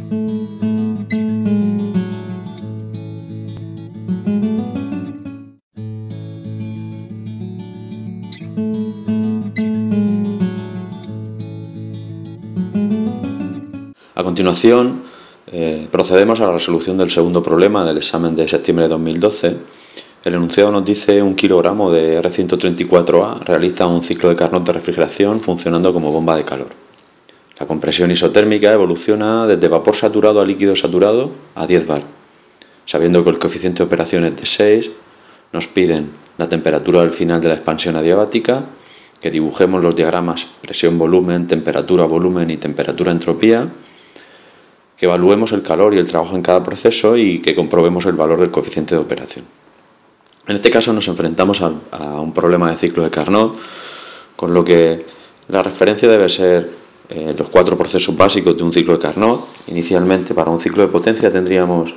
A continuación, procedemos a la resolución del segundo problema del examen de septiembre de 2012. El enunciado nos dice: un kilogramo de R134A realiza un ciclo de Carnot de refrigeración funcionando como bomba de calor. La compresión isotérmica evoluciona desde vapor saturado a líquido saturado a 10 bar. Sabiendo que el coeficiente de operación es de 6, nos piden la temperatura del final de la expansión adiabática, que dibujemos los diagramas presión-volumen, temperatura-volumen y temperatura-entropía, que evaluemos el calor y el trabajo en cada proceso y que comprobemos el valor del coeficiente de operación. En este caso nos enfrentamos a un problema de ciclo de Carnot, con lo que la referencia debe ser los 4 procesos básicos de un ciclo de Carnot. Inicialmente, para un ciclo de potencia tendríamos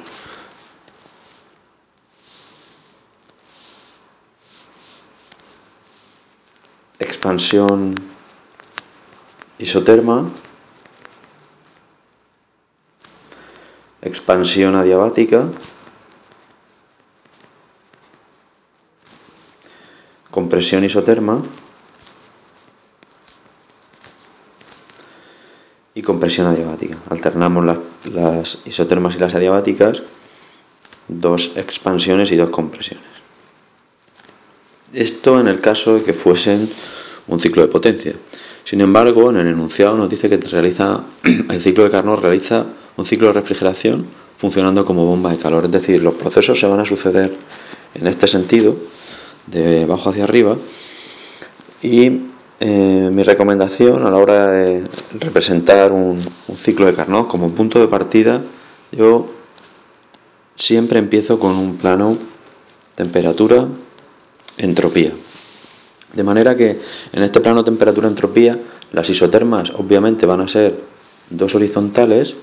expansión isoterma, expansión adiabática, compresión isoterma y compresión adiabática. Alternamos las isotermas y las adiabáticas, 2 expansiones y 2 compresiones. Esto en el caso de que fuesen un ciclo de potencia. Sin embargo, en el enunciado nos dice que el ciclo de Carnot realiza un ciclo de refrigeración funcionando como bomba de calor. Es decir, los procesos se van a suceder en este sentido, de abajo hacia arriba, y mi recomendación a la hora de representar un ciclo de Carnot como punto de partida, yo siempre empiezo con un plano temperatura, entropía. De manera que en este plano temperatura-entropía las isotermas obviamente van a ser 2 horizontales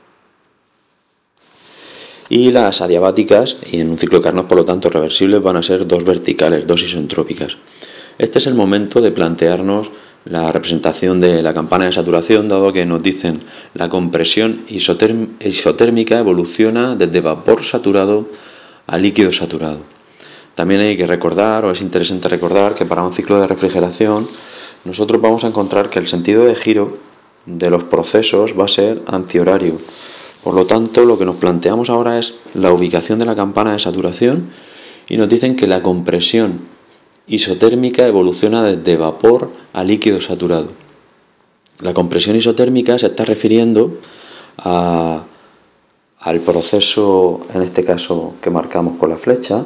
y las adiabáticas, y en un ciclo de Carnot por lo tanto reversibles, van a ser 2 verticales, 2 isentrópicas. Este es el momento de plantearnos la representación de la campana de saturación, dado que nos dicen la compresión isotérmica evoluciona desde vapor saturado a líquido saturado. También hay que recordar, o es interesante recordar, que para un ciclo de refrigeración nosotros vamos a encontrar que el sentido de giro de los procesos va a ser antihorario. Por lo tanto, lo que nos planteamos ahora es la ubicación de la campana de saturación y nos dicen que la compresión isotérmica evoluciona desde vapor a líquido saturado. La compresión isotérmica se está refiriendo al proceso, en este caso, que marcamos con la flecha.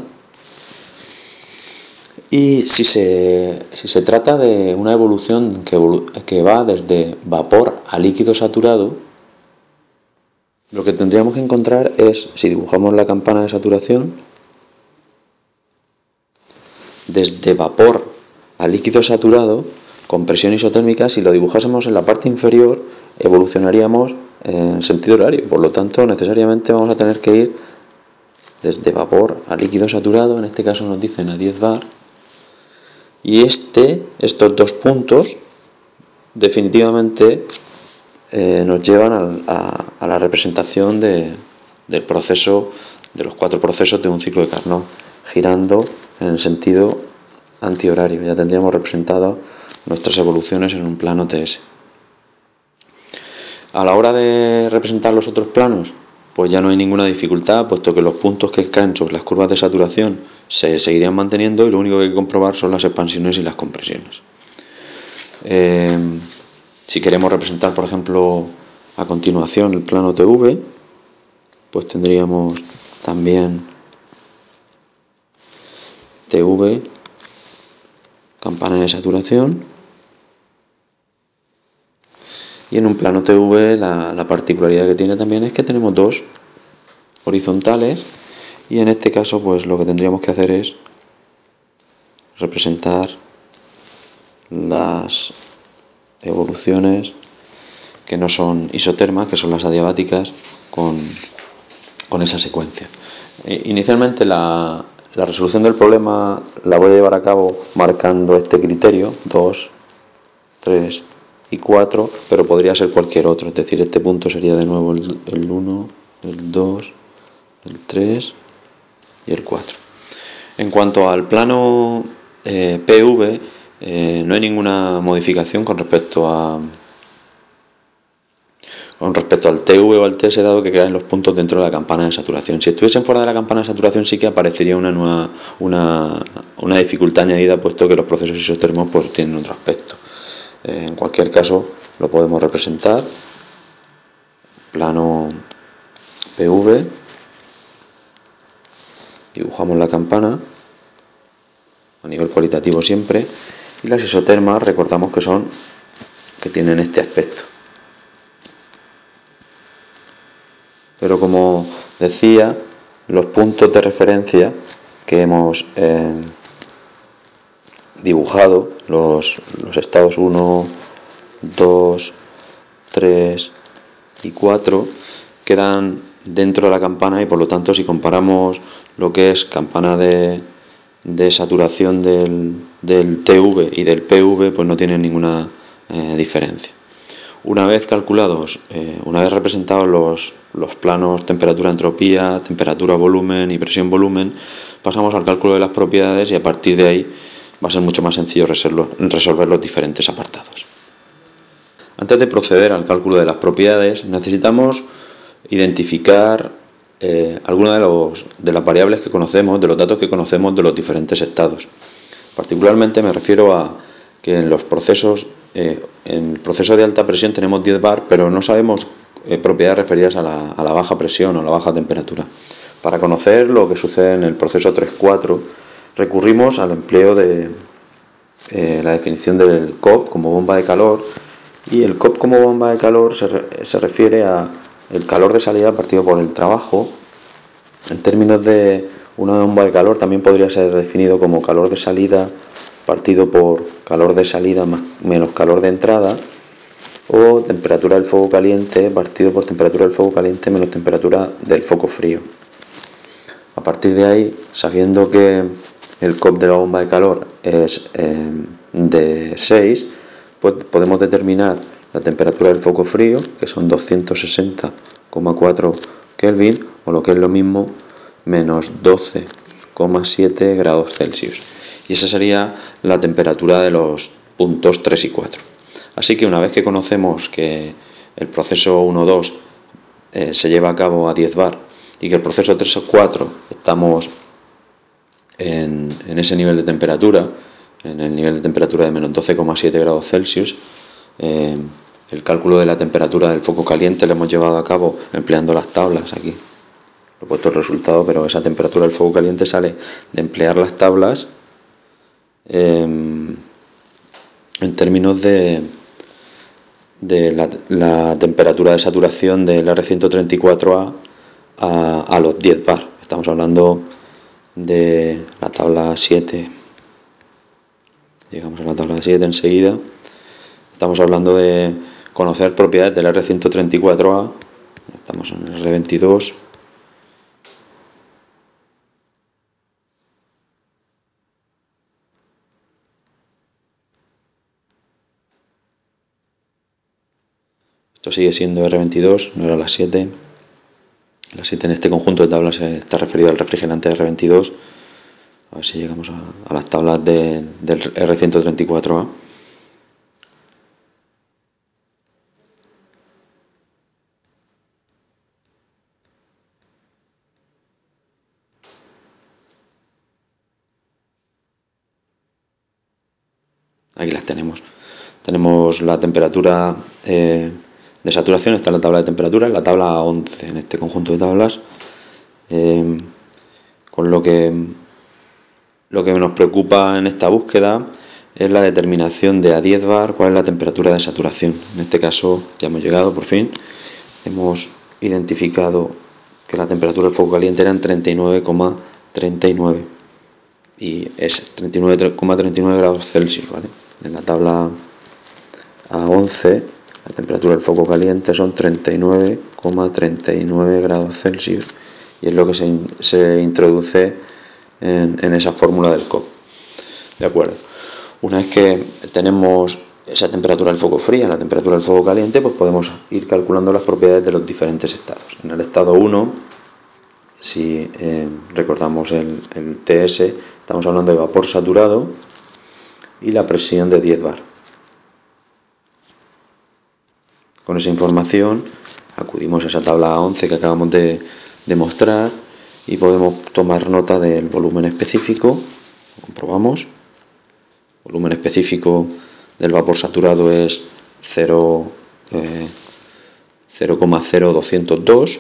Y si se trata de una evolución que va desde vapor a líquido saturado, lo que tendríamos que encontrar es, si dibujamos la campana de saturación, desde vapor a líquido saturado, compresión isotérmica, si lo dibujásemos en la parte inferior, evolucionaríamos en sentido horario. Por lo tanto, necesariamente vamos a tener que ir desde vapor a líquido saturado, en este caso nos dicen a 10 bar, y estos 2 puntos definitivamente nos llevan a la representación del proceso, de los 4 procesos de un ciclo de Carnot, girando en el sentido antihorario. Ya tendríamos representado nuestras evoluciones en un plano TS. A la hora de representar los otros planos, pues ya no hay ninguna dificultad, puesto que los puntos que caen sobre las curvas de saturación se seguirían manteniendo y lo único que hay que comprobar son las expansiones y las compresiones. Si queremos representar, por ejemplo, a continuación el plano TV, pues tendríamos también TV, campana de saturación, y en un plano TV la particularidad que tiene también es que tenemos 2 horizontales, y en este caso pues lo que tendríamos que hacer es representar las evoluciones que no son isotermas, que son las adiabáticas, con esa secuencia. Inicialmente la resolución del problema la voy a llevar a cabo marcando este criterio: 2, 3, y 4, pero podría ser cualquier otro, es decir, este punto sería de nuevo el 1, el 2, el 3 y el 4. En cuanto al plano PV, no hay ninguna modificación con respecto al TV o al TS, dado que quedan los puntos dentro de la campana de saturación. Si estuviesen fuera de la campana de saturación, sí que aparecería una dificultad añadida, puesto que los procesos isotérmicos pues tienen otro aspecto. En cualquier caso, lo podemos representar. Plano PV, dibujamos la campana a nivel cualitativo siempre, y las isotermas recordamos que tienen este aspecto. Pero como decía, los puntos de referencia que hemos dibujado, los estados 1, 2, 3 y 4, quedan dentro de la campana, y por lo tanto, si comparamos lo que es campana de saturación del TV y del PV, pues no tienen ninguna diferencia. Una vez calculados, una vez representados los planos temperatura-entropía, temperatura-volumen y presión-volumen, pasamos al cálculo de las propiedades, y a partir de ahí va a ser mucho más sencillo resolver los diferentes apartados. Antes de proceder al cálculo de las propiedades, necesitamos identificar algunas de las variables que conocemos, de los datos que conocemos de los diferentes estados. Particularmente me refiero a que en los procesos, en el proceso de alta presión tenemos 10 bar, pero no sabemos propiedades referidas a la baja presión o la baja temperatura. Para conocer lo que sucede en el proceso 3-4, recurrimos al empleo de la definición del COP como bomba de calor, y el COP como bomba de calor se refiere a el calor de salida partido por el trabajo. En términos de una bomba de calor, también podría ser definido como calor de salida partido por calor de salida menos calor de entrada, o temperatura del foco caliente partido por temperatura del foco caliente menos temperatura del foco frío. A partir de ahí, sabiendo que el COP de la bomba de calor es de 6, pues podemos determinar la temperatura del foco frío, que son 260,4 Kelvin, o lo que es lo mismo, menos 12,7 grados Celsius. Y esa sería la temperatura de los puntos 3 y 4. Así que una vez que conocemos que el proceso 1-2 se lleva a cabo a 10 bar, y que el proceso 3 o 4 estamos en ese nivel de temperatura, en el nivel de temperatura de menos 12,7 grados Celsius, el cálculo de la temperatura del foco caliente lo hemos llevado a cabo empleando las tablas. Aquí lo he puesto el resultado, pero esa temperatura del foco caliente sale de emplear las tablas en términos de la temperatura de saturación del R134A a los 10 bar. Estamos hablando de la tabla 7. Llegamos a la tabla 7 enseguida. Estamos hablando de conocer propiedades del R134A. Estamos en el R22. Esto sigue siendo R22, no era la 7. La 7 en este conjunto de tablas está referido al refrigerante R22. A ver si llegamos a las tablas del R134A. Aquí las tenemos. Tenemos la temperatura de saturación, está en la tabla de temperatura, en la tabla 11 en este conjunto de tablas, con lo que nos preocupa en esta búsqueda es la determinación de a 10 bar cuál es la temperatura de saturación. En este caso ya hemos llegado por fin, hemos identificado que la temperatura del foco caliente era en 39,39 y es 39,39 grados Celsius, ¿vale? En la tabla A11 la temperatura del foco caliente son 39,39 grados Celsius, y es lo que se introduce en esa fórmula del COP. De acuerdo. Una vez que tenemos esa temperatura del foco fría, la temperatura del foco caliente, pues podemos ir calculando las propiedades de los diferentes estados. En el estado 1, si recordamos el TS, estamos hablando de vapor saturado y la presión de 10 bar. Con esa información acudimos a esa tabla 11 que acabamos de mostrar y podemos tomar nota del volumen específico. Comprobamos. El volumen específico del vapor saturado es 0,0202.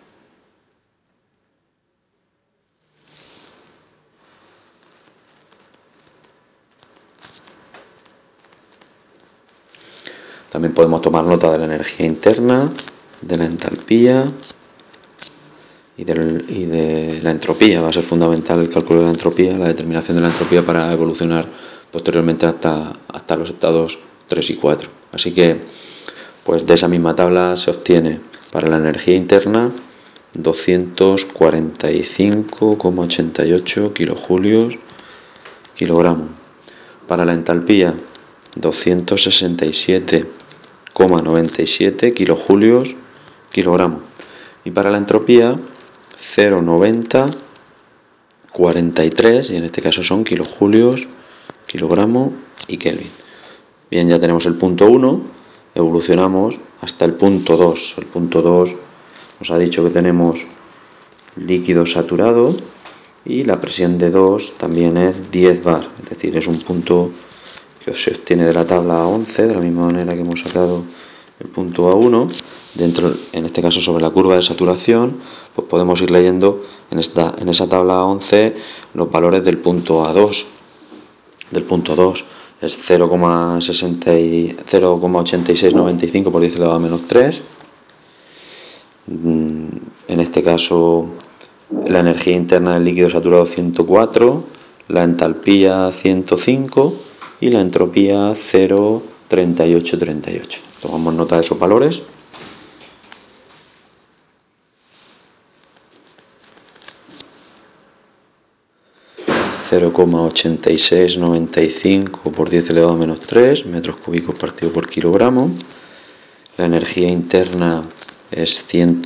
También podemos tomar nota de la energía interna, de la entalpía y de la entropía. Va a ser fundamental el cálculo de la entropía, la determinación de la entropía para evolucionar posteriormente hasta los estados 3 y 4. Así que, pues de esa misma tabla se obtiene para la energía interna 245,88 kilojulios kilogramo. Para la entalpía 267,97 kilojulios kilogramo. Y para la entropía 0,9043, y en este caso son kilojulios kilogramo y Kelvin. Bien, ya tenemos el punto 1, evolucionamos hasta el punto 2. El punto 2 nos ha dicho que tenemos líquido saturado y la presión de 2 también es 10 bar, es decir, es un punto que se obtiene de la tabla 11, de la misma manera que hemos sacado el punto A1. Dentro, en este caso sobre la curva de saturación, pues podemos ir leyendo en esa tabla 11 los valores del punto A2. Del punto 2 es 0,8695 por 10 elevado a menos 3. En este caso la energía interna del líquido saturado 104, la entalpía 105 y la entropía 0,3838. Tomamos nota de esos valores. ...0,8695 por 10 elevado a menos 3 metros cúbicos partido por kilogramo. La energía interna es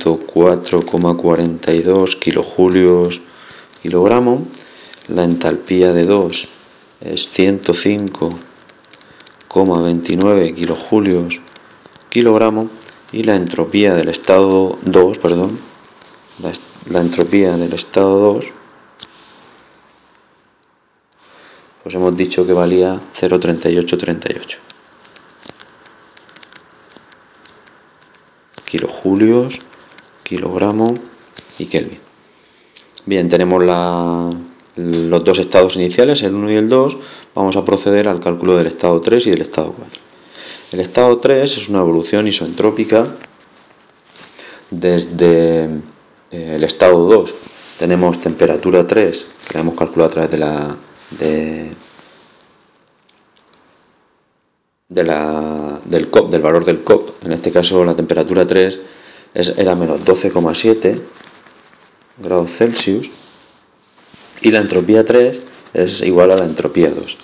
104,42 kilojulios kilogramo. La entalpía de 2 es 105,29 kilojulios kilogramo. Y la entropía del estado 2, la entropía del estado 2, pues hemos dicho que valía 0,3838 kilojulios, kilogramo y Kelvin. Bien, tenemos los dos estados iniciales, el 1 y el 2. Vamos a proceder al cálculo del estado 3 y del estado 4. El estado 3 es una evolución isentrópica desde el estado 2. Tenemos temperatura 3, que la hemos calculado a través del valor del COP. En este caso la temperatura 3 era menos 12,7 grados Celsius y la entropía 3 es igual a la entropía 2.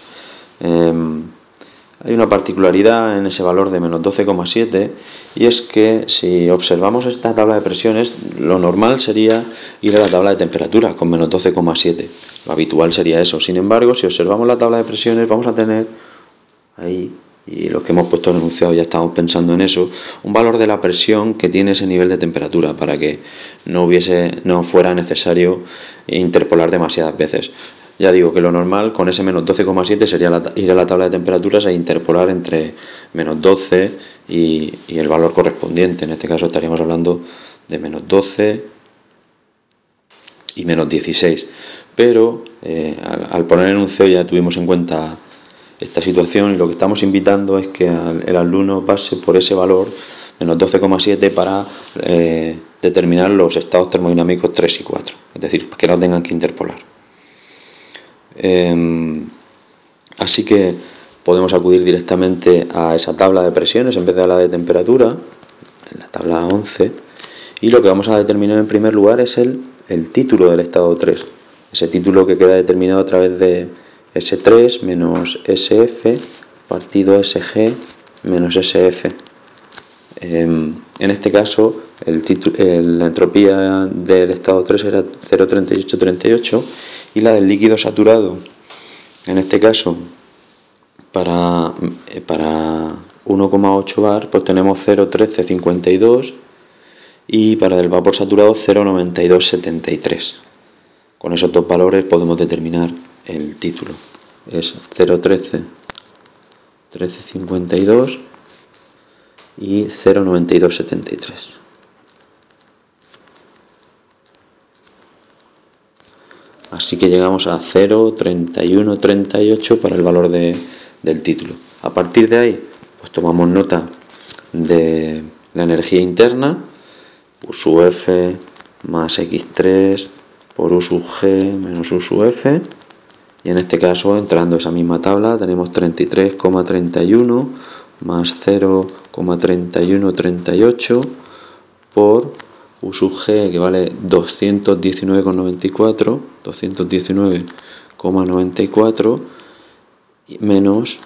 Hay una particularidad en ese valor de menos 12,7 y es que si observamos esta tabla de presiones, lo normal sería ir a la tabla de temperatura con menos 12,7. Lo habitual sería eso. Sin embargo, si observamos la tabla de presiones, vamos a tener ahí, y los que hemos puesto en el enunciado ya estamos pensando en eso, un valor de la presión que tiene ese nivel de temperatura para que no fuera necesario interpolar demasiadas veces. Ya digo que lo normal con ese menos 12,7 sería ir a la tabla de temperaturas e interpolar entre menos 12 y el valor correspondiente. En este caso estaríamos hablando de menos 12 y menos 16. Pero al poner el enunciado ya tuvimos en cuenta esta situación y lo que estamos invitando es que el alumno pase por ese valor menos 12,7 para determinar los estados termodinámicos 3 y 4. Es decir, que no tengan que interpolar. Así que podemos acudir directamente a esa tabla de presiones en vez de a la de temperatura, en la tabla 11, y lo que vamos a determinar en primer lugar es el título del estado 3, ese título que queda determinado a través de S3 menos SF partido SG menos SF. En este caso, la entropía del estado 3 era 0,3838 y la del líquido saturado, en este caso, para 1,8 bar, pues tenemos 0,1352 y para el vapor saturado 0,9273. Con esos dos valores podemos determinar el título. Es 0,1352 y 0,9273. Así que llegamos a 0,3138 para el valor del título. A partir de ahí, pues tomamos nota de la energía interna, U sub F más X3 por U sub G menos U sub F. Y en este caso, entrando a esa misma tabla, tenemos 33,31 más 0,3138 por U sub G, que vale 219,94 menos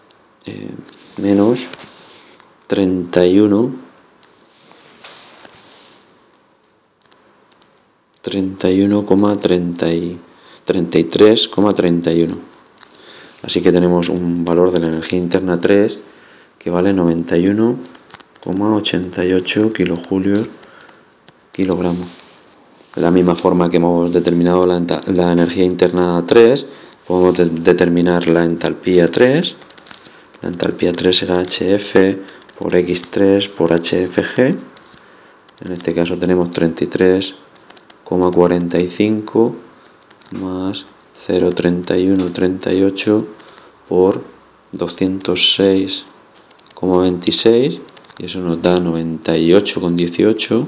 33,31. Así que tenemos un valor de la energía interna 3 que vale 91,88 kilojulios kilogramo. De la misma forma que hemos determinado la energía interna 3, podemos determinar la entalpía 3. La entalpía 3 será HF por X3 por HFG. En este caso tenemos 33,45 más 0,3138 por 206,26 y eso nos da 98,18.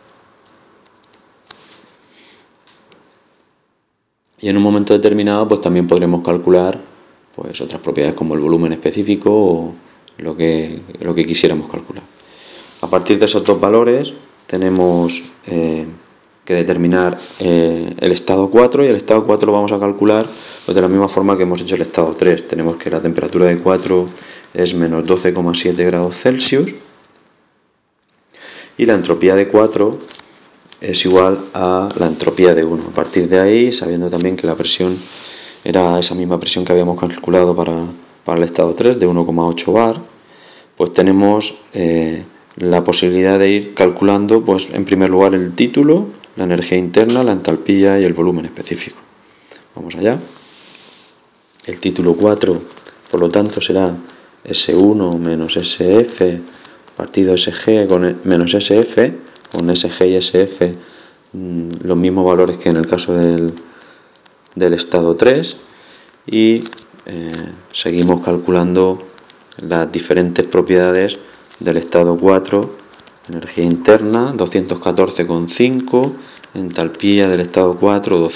Y en un momento determinado pues también podremos calcular pues otras propiedades como el volumen específico o lo que quisiéramos calcular. A partir de esos dos valores tenemos que determinar el estado 4 y el estado 4 lo vamos a calcular pues de la misma forma que hemos hecho el estado 3. Tenemos que la temperatura de 4 es menos 12,7 grados Celsius y la entropía de 4 es igual a la entropía de 1. A partir de ahí, sabiendo también que la presión era esa misma presión que habíamos calculado para el estado 3 de 1,8 bar, pues tenemos la posibilidad de ir calculando, pues en primer lugar el título, la energía interna, la entalpía y el volumen específico. Vamos allá. El título 4, por lo tanto, será S1 menos SF partido SG menos SF, con SG y SF los mismos valores que en el caso del estado 3 y seguimos calculando las diferentes propiedades del estado 4, energía interna 214,5, entalpía del estado 4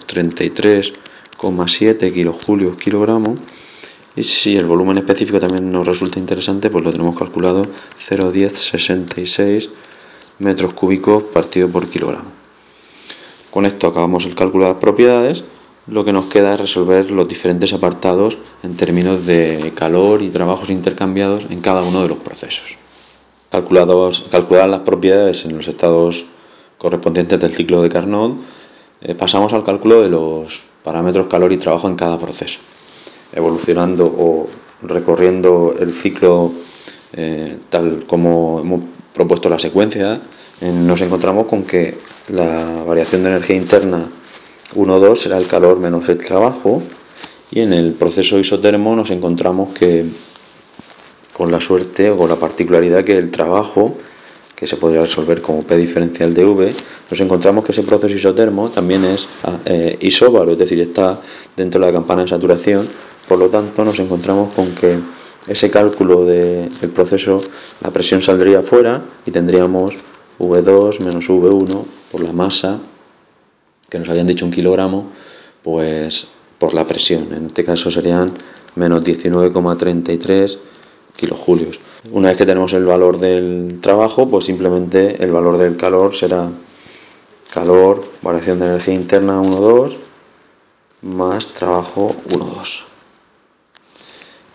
233,7 kilojulios kilogramo. Y si el volumen específico también nos resulta interesante, pues lo tenemos calculado 0,1066 metros cúbicos partido por kilogramo. Con esto acabamos el cálculo de las propiedades. Lo que nos queda es resolver los diferentes apartados en términos de calor y trabajos intercambiados en cada uno de los procesos. Calculadas las propiedades en los estados correspondientes del ciclo de Carnot, pasamos al cálculo de los parámetros calor y trabajo en cada proceso. Evolucionando o recorriendo el ciclo tal como hemos propuesto la secuencia, nos encontramos con que la variación de energía interna 1,2 será el calor menos el trabajo, y en el proceso isotermo nos encontramos que con la suerte o con la particularidad que el trabajo, que se podría resolver como P diferencial de V, nos encontramos que ese proceso isotermo también es isóbaro, es decir, está dentro de la campana de saturación. Por lo tanto, nos encontramos con que ese cálculo del proceso, la presión saldría fuera y tendríamos V2 menos V1 por la masa, que nos habían dicho 1 kilogramo, pues por la presión. En este caso serían menos 19,33 kilojulios. Una vez que tenemos el valor del trabajo, pues simplemente el valor del calor será calor, variación de energía interna 1,2 más trabajo 1,2.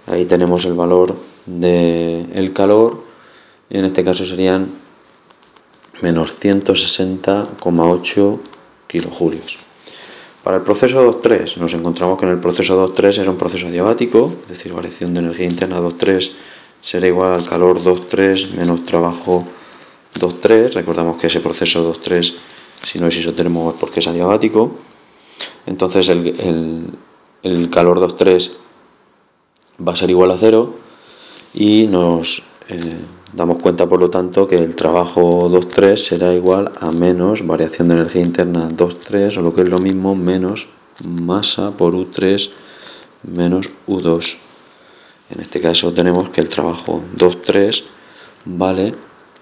Ahí tenemos el valor del calor, y en este caso serían menos 160,8 kilojulios. Para el proceso 2.3 nos encontramos que en el proceso 2.3 era un proceso adiabático, es decir, variación de energía interna 2.3 será igual al calor 2.3 menos trabajo 2.3. Recordamos que ese proceso 2.3, si no es isotermo, es porque es adiabático. Entonces el calor 2.3 va a ser igual a 0 y nos damos cuenta, por lo tanto, que el trabajo 2.3 será igual a menos variación de energía interna 2.3, o lo que es lo mismo, menos masa por U3 menos U2. En este caso tenemos que el trabajo 2.3 vale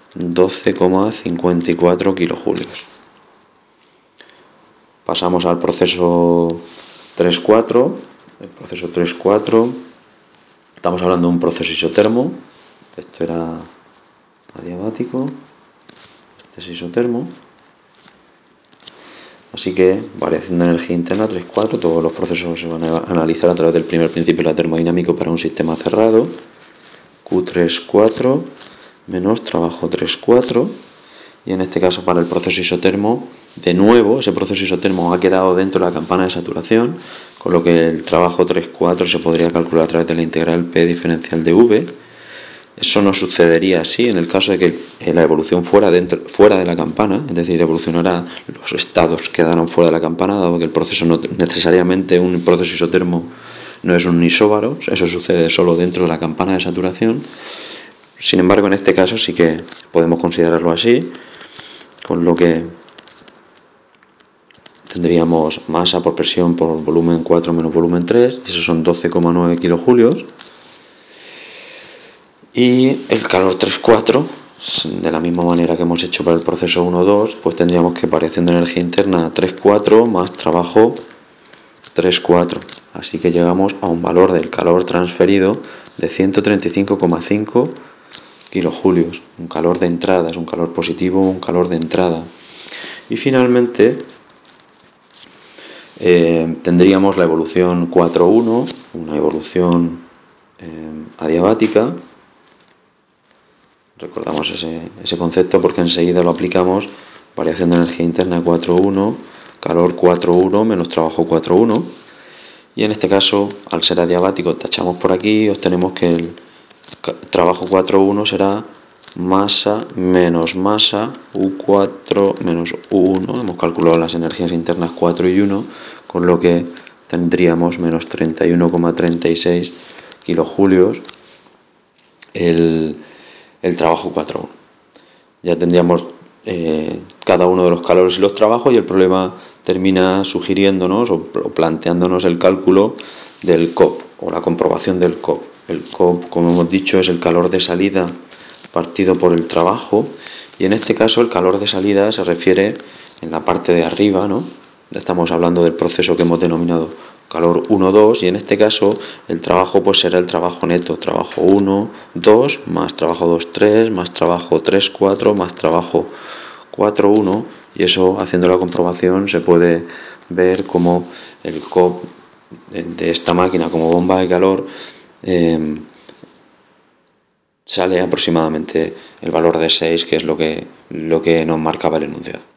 12,54 kilojulios. Pasamos al proceso 3.4. El proceso 3.4, estamos hablando de un proceso isotermo. Esto era adiabático, este es isotermo. Así que variación de energía interna 3.4, todos los procesos se van a analizar a través del primer principio de la termodinámica para un sistema cerrado. Q3.4 menos trabajo 3.4, y en este caso para el proceso isotermo, de nuevo, ese proceso isotermo ha quedado dentro de la campana de saturación, con lo que el trabajo 3.4 se podría calcular a través de la integral P diferencial de V. Eso no sucedería así en el caso de que la evolución fuera de la campana, es decir, evolucionara, los estados quedaran fuera de la campana, dado que el proceso no necesariamente, un proceso isotermo no es un isóbaro, eso sucede solo dentro de la campana de saturación. Sin embargo, en este caso sí que podemos considerarlo así, con lo que tendríamos masa por presión por volumen 4 menos volumen 3, y esos son 12,9 kilojulios. Y el calor 3.4, de la misma manera que hemos hecho para el proceso 1.2, pues tendríamos que variación de energía interna 3.4 más trabajo 3.4. Así que llegamos a un valor del calor transferido de 135,5 kilojulios. Un calor de entrada, es un calor positivo, un calor de entrada. Y finalmente tendríamos la evolución 4.1, una evolución adiabática. Recordamos ese concepto porque enseguida lo aplicamos. Variación de energía interna 4.1, calor 4.1 menos trabajo 4.1. Y en este caso, al ser adiabático, tachamos por aquí y obtenemos que el trabajo 4.1 será masa menos masa U4 menos U1. Hemos calculado las energías internas 4 y 1, con lo que tendríamos menos 31,36 kilojulios el trabajo 4.1. Ya tendríamos cada uno de los calores y los trabajos, y el problema termina sugiriéndonos o planteándonos el cálculo del COP o la comprobación del COP. El COP, como hemos dicho, es el calor de salida partido por el trabajo, y en este caso el calor de salida se refiere en la parte de arriba, ¿no? Estamos hablando del proceso que hemos denominado calor 1,2, y en este caso el trabajo pues será el trabajo neto, trabajo 1, 2, más trabajo 2, 3, más trabajo 3, 4, más trabajo 4, 1, y eso, haciendo la comprobación, se puede ver como el COP de esta máquina como bomba de calor sale aproximadamente el valor de 6, que es lo que nos marcaba el enunciado.